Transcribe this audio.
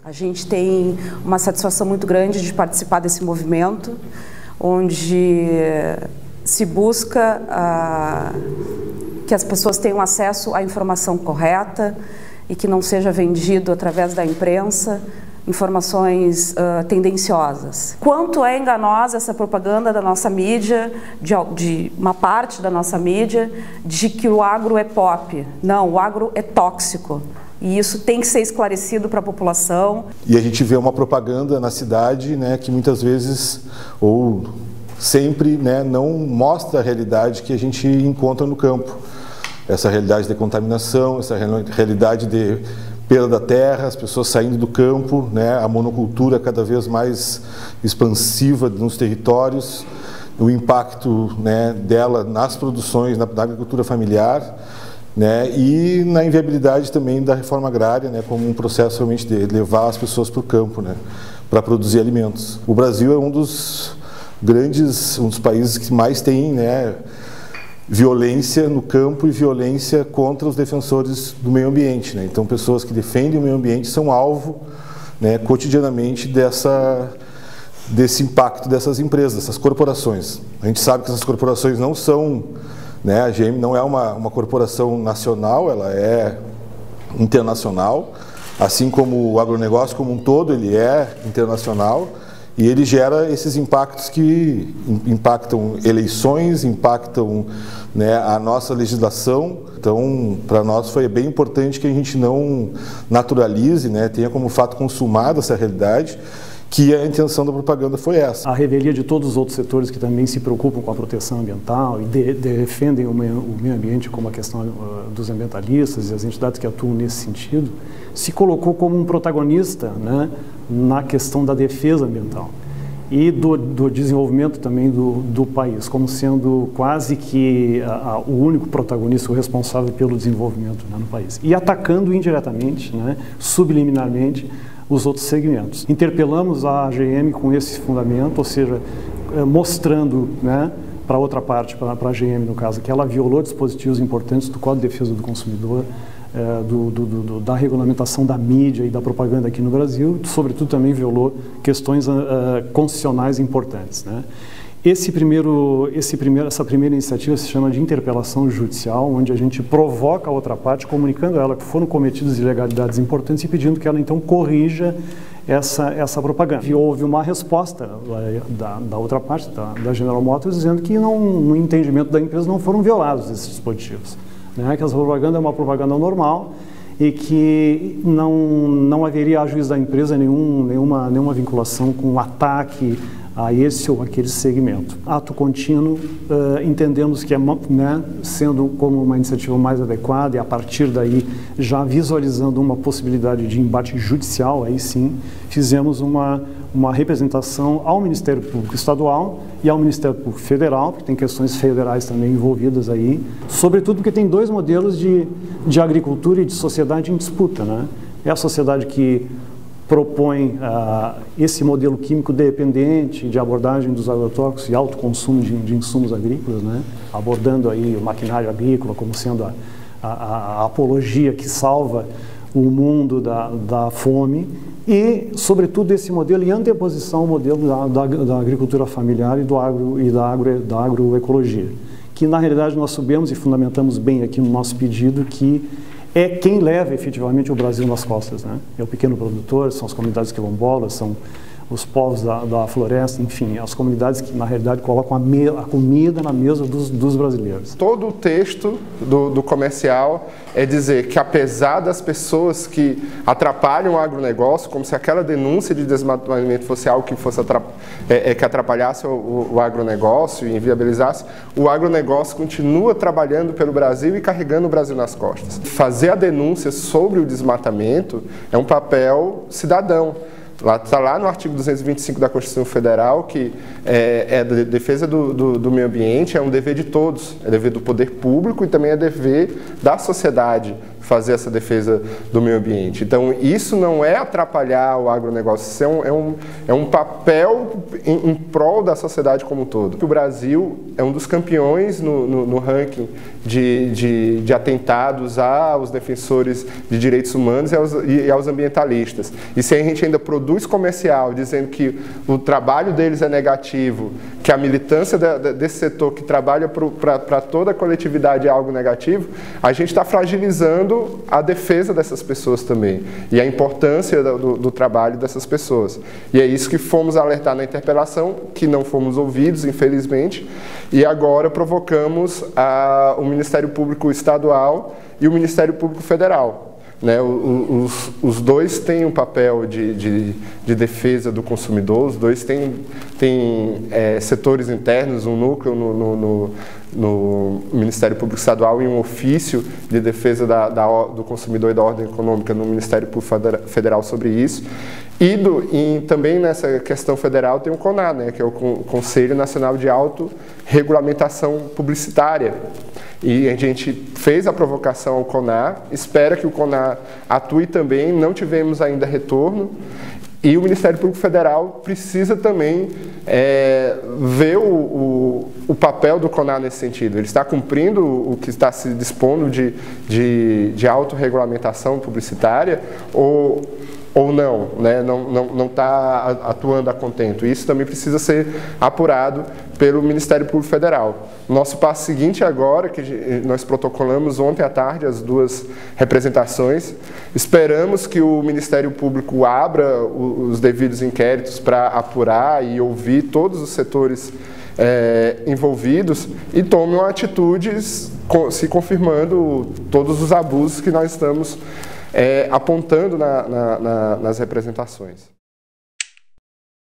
A gente tem uma satisfação muito grande de participar desse movimento, onde se busca que as pessoas tenham acesso à informação correta e que não seja vendido através da imprensa informações tendenciosas. Quanto é enganosa essa propaganda da nossa mídia, de uma parte da nossa mídia, de que o agro é pop. Não, o agro é tóxico. E isso tem que ser esclarecido para a população. E a gente vê uma propaganda na cidade, né, que muitas vezes, ou sempre, né, não mostra a realidade que a gente encontra no campo. Essa realidade de contaminação, essa realidade de perda da terra, as pessoas saindo do campo, né, a monocultura cada vez mais expansiva nos territórios, o impacto, né, dela nas produções, na agricultura familiar, né, e na inviabilidade também da reforma agrária, né, como um processo realmente de levar as pessoas para o campo, né, para produzir alimentos. O Brasil é um dos países que mais tem, né, violência no campo e violência contra os defensores do meio ambiente, né? Então, pessoas que defendem o meio ambiente são alvo, né, cotidianamente desse impacto dessas empresas, dessas corporações. A gente sabe que essas corporações não são, né, a GM não é uma corporação nacional, ela é internacional, assim como o agronegócio como um todo, ele é internacional. E ele gera esses impactos que impactam eleições, impactam, né, a nossa legislação. Então, para nós foi bem importante que a gente não naturalize, né, tenha como fato consumado essa realidade, que a intenção da propaganda foi essa. A revelia de todos os outros setores que também se preocupam com a proteção ambiental e defendem o meio ambiente, como a questão dos ambientalistas e as entidades que atuam nesse sentido, se colocou como um protagonista, né, na questão da defesa ambiental e do desenvolvimento também do país, como sendo quase que o único protagonista, o responsável pelo desenvolvimento, né, no país. E atacando indiretamente, né, subliminarmente, os outros segmentos. Interpelamos a AGM com esse fundamento, ou seja, mostrando, né, para outra parte, para a AGM no caso, que ela violou dispositivos importantes do Código de Defesa do Consumidor, da regulamentação da mídia e da propaganda aqui no Brasil, sobretudo também violou questões constitucionais importantes, né? Essa primeira iniciativa se chama de interpelação judicial, onde a gente provoca a outra parte, comunicando a ela que foram cometidas ilegalidades importantes e pedindo que ela então corrija essa propaganda. E houve uma resposta da outra parte, da General Motors, dizendo que no entendimento da empresa não foram violados esses dispositivos, né? Que essa propaganda é uma propaganda normal e que não haveria a juízo da empresa nenhuma vinculação com o ataque a esse ou aquele segmento. Ato contínuo, entendemos que, né, sendo como uma iniciativa mais adequada e a partir daí já visualizando uma possibilidade de embate judicial, aí sim, fizemos uma representação ao Ministério Público Estadual e ao Ministério Público Federal, porque tem questões federais também envolvidas aí, sobretudo porque tem dois modelos de agricultura e de sociedade em disputa, né? É a sociedade que propõe esse modelo químico dependente de abordagem dos agrotóxicos e alto consumo de insumos agrícolas, né? Abordando aí o maquinário agrícola como sendo a apologia que salva o mundo da fome e, sobretudo, esse modelo em anteposição ao modelo da agricultura familiar e da agroecologia, que, na realidade, nós sabemos e fundamentamos bem aqui no nosso pedido que é quem leva efetivamente o Brasil nas costas, né? É o pequeno produtor, são as comunidades quilombolas, são os povos da floresta, enfim, as comunidades que, na realidade, colocam a comida na mesa dos brasileiros. Todo o texto do comercial é dizer que, apesar das pessoas que atrapalham o agronegócio, como se aquela denúncia de desmatamento fosse algo que fosse que atrapalhasse o agronegócio e inviabilizasse, o agronegócio continua trabalhando pelo Brasil e carregando o Brasil nas costas. Fazer a denúncia sobre o desmatamento é um papel cidadão. Está lá no artigo 225 da Constituição Federal que a defesa do meio ambiente é um dever de todos, é dever do poder público e também é dever da sociedade fazer essa defesa do meio ambiente. Então, isso não é atrapalhar o agronegócio, isso é um papel em prol da sociedade como um todo. O Brasil é um dos campeões no ranking de atentados aos defensores de direitos humanos e aos ambientalistas. E se a gente ainda produz comercial dizendo que o trabalho deles é negativo, que a militância desse setor que trabalha para toda a coletividade é algo negativo, a gente está fragilizando a defesa dessas pessoas também e a importância do trabalho dessas pessoas. E é isso que fomos alertar na interpelação, que não fomos ouvidos, infelizmente, e agora provocamos o Ministério Público Estadual e o Ministério Público Federal. Né, os dois têm um papel de defesa do consumidor, os dois têm setores internos, um núcleo no Ministério Público Estadual e um ofício de defesa do consumidor e da ordem econômica no Ministério Público Federal sobre isso. E também nessa questão federal tem o CONAR, né, que é o Conselho Nacional de Autorregulamentação Publicitária. E a gente fez a provocação ao CONAR, espera que o CONAR atue também, não tivemos ainda retorno. E o Ministério Público Federal precisa também ver o papel do CONAR nesse sentido. Ele está cumprindo o que está se dispondo de autorregulamentação publicitária ou não, né? Não está atuando a contento. Isso também precisa ser apurado pelo Ministério Público Federal. Nosso passo seguinte agora, que nós protocolamos ontem à tarde as duas representações, esperamos que o Ministério Público abra os devidos inquéritos para apurar e ouvir todos os setores envolvidos e tomem atitudes se confirmando todos os abusos que nós estamos apontando nas representações.